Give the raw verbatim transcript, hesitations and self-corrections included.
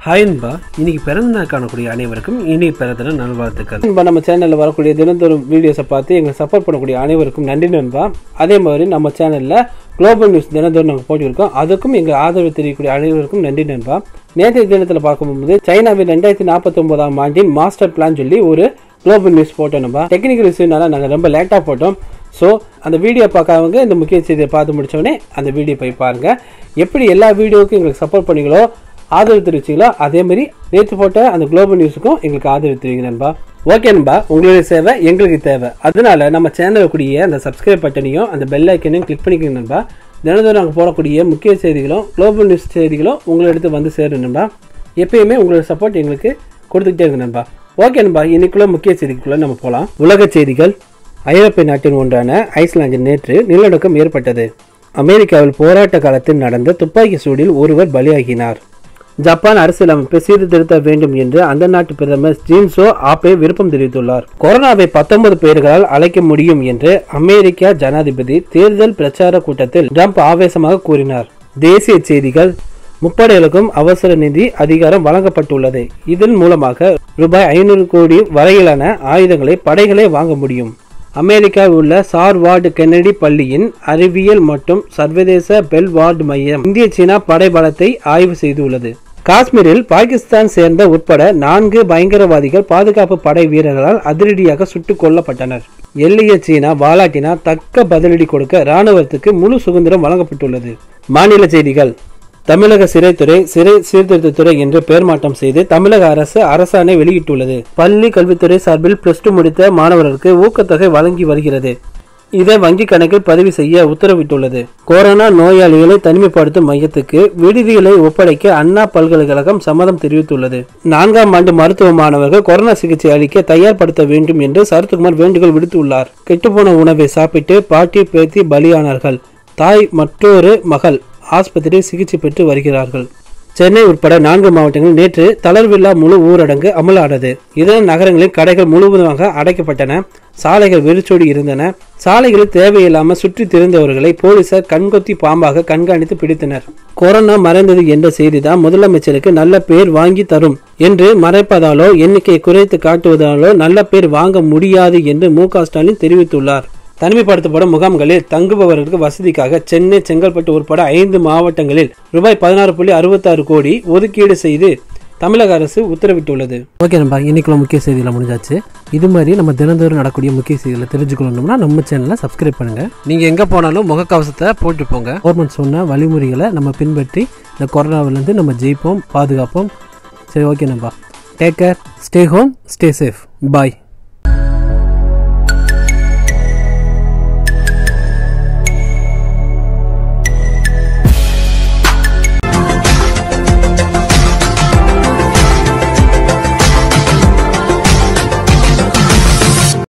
Hi அன்பா, இன்னைக்கு பிறந்த நாள் காணக்கூடிய அனைவருக்கும் இனி பிறந்த நல்வாழ்த்துக்கள். அன்பா, நம்ம சேனலில் வரக்கூடிய தினந்தோறும் வீடியோஸை பார்த்து எங்களை சப்போர்ட் பண்ணக்கூடிய அனைவருக்கும் நன்றி நண்பா. அதே மாதிரி நம்ம சேனலில் குளோபல் நியூஸ் தினந்தோறும் நாங்கள் போட்டிருக்கோம், அதுக்கும் எங்கள் ஆதரவு தெரியக்கூடிய அனைவருக்கும் நன்றி நண்பா. நேற்றைய தினத்தில் பார்க்கும்போது சைனாவில் ரெண்டாயிரத்தி நாற்பத்தி ஒன்பதாம் ஆண்டின் மாஸ்டர் பிளான் சொல்லி ஒரு குளோபல் நியூஸ் போட்டோம். நம்ம டெக்னிக்கல் இஷ்யூனால நாங்கள் ரொம்ப லேட்டாக போட்டோம். ஸோ அந்த வீடியோ பார்க்காதவங்க இந்த முக்கிய செய்தியை பார்த்து முடித்தோடனே அந்த வீடியோ போய் பாருங்கள். எப்படி எல்லா வீடியோவுக்கும் எங்களுக்கு சப்போர்ட் பண்ணிங்களோ ஆதரவு தெரிவிச்சிங்களோ அதே மாதிரி நேற்று போட்ட அந்த குளோபல் நியூஸுக்கும் எங்களுக்கு ஆதரவு தெரிவிங்க நண்பா. ஓகே நண்பா, உங்களுடைய சேவை எங்களுக்கு தேவை. அதனால நம்ம சேனலில் கூடிய அந்த சப்ஸ்கிரைப் பட்டனையும் அந்த பெல் ஐக்கனையும் கிளிக் பண்ணிக்கோங்க நண்பா. தினந்தோறும் நாங்கள் போடக்கூடிய முக்கிய செய்திகளும் குளோபல் நியூஸ் செய்திகளும் உங்களை எடுத்து வந்து சேரும் நண்பா. எப்பயுமே உங்களோட சப்போர்ட் எங்களுக்கு கொடுத்துக்கிட்டே இருக்கு நண்பா. ஓகே நண்பா, இன்னைக்குள்ள முக்கிய செய்திக்குள்ள நம்ம போகலாம். உலக செய்திகள். ஐரோப்பிய நாட்டின் ஒன்றான ஐஸ்லாந்தில் நேற்று நிலநடுக்கம் ஏற்பட்டது. அமெரிக்காவில் போராட்ட காலத்தில் நடந்த துப்பாக்கி சூடில் ஒருவர் பலியாகினார். ஜப்பான் அரசியலமைப்பை சீர்திருத்த வேண்டும் என்று அந்த நாட்டு பிரதமர் ஷின்சோ ஆபே விருப்பம் தெரிவித்துள்ளார். கொரோனாவை பத்தொன்பது பேர்களால் அழைக்க முடியும் என்று அமெரிக்க ஜனாதிபதி தேர்தல் பிரச்சார கூட்டத்தில் ட்ரம்ப் ஆவேசமாக கூறினார். தேசிய செய்திகள். முப்படைகளுக்கும் அவசர நிதி அதிகாரம் வழங்கப்பட்டுள்ளது. இதன் மூலமாக ரூபாய் ஐநூறு கோடி வரையிலான ஆயுதங்களை படைகளே வாங்க முடியும். அமெரிக்காவில் உள்ள சார்வார்டு கென்னடி பள்ளியின் அறிவியல் மற்றும் சர்வதேச பெல்வார்டு மையம் இந்திய சீனா படைபலத்தை ஆய்வு செய்துள்ளது. காஷ்மீரில் பாகிஸ்தான் சேர்ந்த உட்பட நான்கு பயங்கரவாதிகள் பாதுகாப்பு படை வீரர்களால் அதிரடியாக சுட்டுக் கொல்லப்பட்டனர். எல்லைய சீனா வாலாட்டினா தக்க பதிலடி கொடுக்க ராணுவத்துக்கு முழு சுதந்திரம் வழங்கப்பட்டுள்ளது. மாநில செய்திகள். தமிழக சிறைத்துறை சிறை சீர்திருத்தத்துறை என்று பெயர் மாற்றம் செய்து தமிழக அரசு அரசாணை வெளியிட்டுள்ளது. பள்ளி கல்வித்துறை சார்பில் பிளஸ் டூ முடித்த மாணவர்களுக்கு ஊக்கத்தொகை வழங்கி வருகிறது. இதை வங்கி கணக்கில் பதிவு செய்ய உத்தரவிட்டுள்ளது. கொரோனா நோயாளிகளை தனிமைப்படுத்தும் மையத்துக்கு விடுதிகளை ஒப்படைக்க அண்ணா பல்கலைக்கழகம் சம்மதம் தெரிவித்துள்ளது. நான்காம் ஆண்டு மருத்துவ மாணவர்கள் கொரோனா சிகிச்சை அளிக்க தயார்படுத்த வேண்டும் என்று சரத்குமார் வேண்டுகோள் விடுத்துள்ளார். கெட்டுப்போன உணவை சாப்பிட்டு பாட்டி பேத்தி பலியானார்கள். தாய் மற்றொரு மகள் ஆஸ்பத்திரியில் சிகிச்சை பெற்று வருகிறார்கள். சென்னை உட்பட நான்கு மாவட்டங்களில் நேற்று தளர்வில்லா முழு ஊரடங்கு அமலானது. இதர நகரங்களில் கடைகள் முழுவதுமாக அடைக்கப்பட்டன. சாலைகள் வெறிச்சோடி இருந்தன. சாலைகளில் தேவையில்லாமல் சுற்றி திரிந்தவர்களை போலீசார் கண்கொத்தி பாம்பாக கண்காணித்து பிடித்தனர். கொரோனா மறைந்தது என்ற செய்திதான் முதலமைச்சருக்கு நல்ல பேர் வாங்கி தரும் என்று மறைப்பதாலோ எண்ணிக்கையை குறைத்து காட்டுவதாலோ நல்ல பேர் வாங்க முடியாது என்று மு க ஸ்டாலின் தெரிவித்துள்ளார். தனிமைப்படுத்தப்படும் முகாம்களில் தங்குபவர்களுக்கு வசதிக்காக சென்னை, செங்கல்பட்டு உட்பட ஐந்து மாவட்டங்களில் ரூபாய் பதினாறு புள்ளி அறுபத்தாறு கோடி ஒதுக்கீடு செய்து தமிழக அரசு உத்தரவிட்டுள்ளது. ஓகே நண்பா, இன்னைக்குள்ள முக்கிய செய்திகளை முடிஞ்சாச்சு. இது மாதிரி நம்ம தினந்தோறும் நடக்கூடிய முக்கிய செய்திகளை தெரிஞ்சுக்கணும்னா நம்ம சேனலை சப்ஸ்கிரைப் பண்ணுங்க. நீங்க எங்க போனாலும் முகக்கவசத்தை போட்டு போங்க. கவர்மெண்ட் சொன்ன வழிமுறைகளை நம்ம பின்பற்றி இந்த கொரோனாவிலிருந்து நம்ம ஜெயிப்போம், பாதுகாப்போம். சரி, ஓகே நண்பா, take care, stay home, stay safe, பாய்.